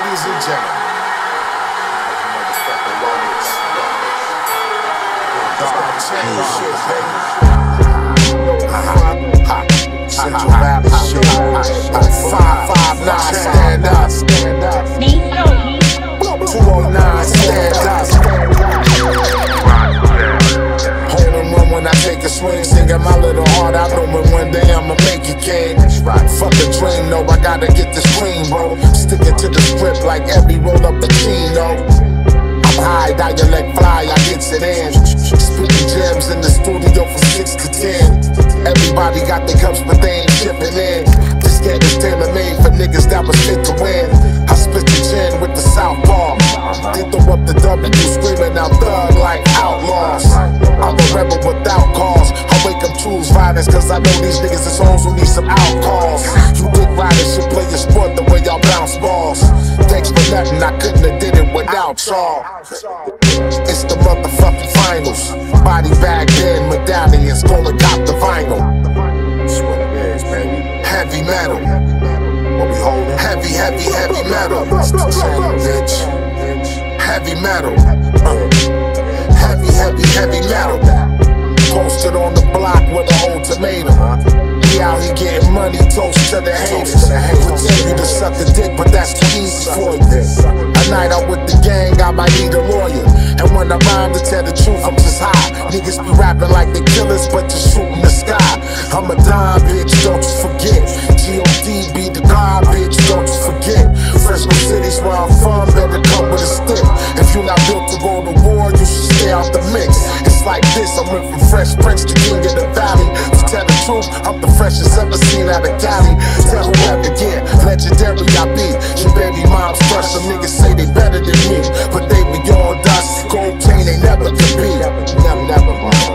Ladies and gentlemen, Central Valley shit. 559, stand up. 209, stand up. Hold and run when I take a swing, singing my little heart out, knowing one day I'ma make it, kid. Fuck a dream, no, I gotta get this cream, bro. Sticking to the script like every roll up the chino. I'm high, dialect fly, I gets it in. Spitting gems in the studio from 6 to 10. Everybody got their cups, but they ain't shipping in. This game is tailor-made for niggas that was fit to win. I spit the gin with the southpaw. They throw up the W, screaming out thug like outlaws. I'm a rebel without cause. I wake up choose violence, cause I know these niggas is hoes who need some outcalls. You dick riders should play your sport the way y'all bounce balls. Thanks for nothing, I couldn't have did it without y'all. It's the motherfucking finals. Body bag in medallions, gonna cop the vinyl. That's what it is, baby. Heavy metal. What we holding? Heavy, heavy, heavy metal. It's the chain, bitch. Heavy metal. Heavy, heavy, heavy metal. Posted on the block with an ultimatum. We out here getting money, toast to the haters. Pretend you to suck the dick, but that's too easy for you. A night out with the gang, I might need a lawyer. And when I rhyme to tell the truth, I'm just high. Niggas be rapping like they killers, but just shooting the sky. I'm a dime, bitch, don't you forget. G.O.D. be the God, bitch, don't you forget. Fresno City's where I'm from, better come with a stick. If you're not built to go to war, you should stay out the mix. It's like this, I went from Fresh Prince to King of the Valley. To tell the truth, I'm the freshest ever seen out of Cali. Tell whoever get, legendary I be. Your baby mom's crush, some niggas say they better than me, but they be all dust. Gold chain they never could be. Never,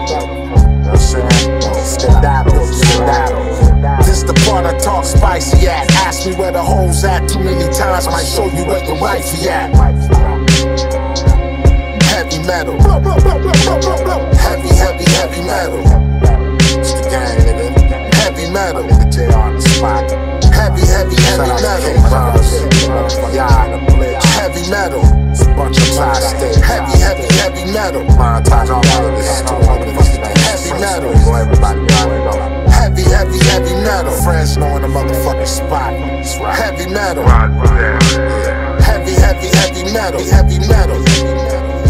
this the part I talk spicy at. Ask me where the hoes at. Too many times might show you where your wifey at. Heavy metal. Heavy, heavy, heavy metal. It's the gang, nigga. Heavy metal. Nigga J on the spot. Heavy, heavy, heavy metal. Heavy metal. It's a bunch of tri-state. Heavy, heavy, heavy metal. Montage all of this. Heavy metal. Heavy, heavy, heavy metal. Friends knowing the motherfucking spot. Heavy metal. Heavy, heavy, heavy metal. Heavy metal.